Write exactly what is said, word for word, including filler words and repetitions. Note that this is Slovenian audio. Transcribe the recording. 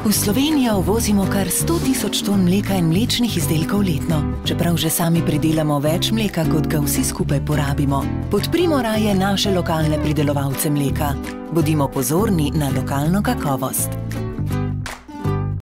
V Slovenijo uvozimo kar sto tisoč ton mleka in mlečnih izdelkov letno. Čeprav že sami pridelamo več mleka, kot ga vsi skupaj porabimo. Podprimo raje naše lokalne pridelovalce mleka. Bodimo pozorni na lokalno kakovost.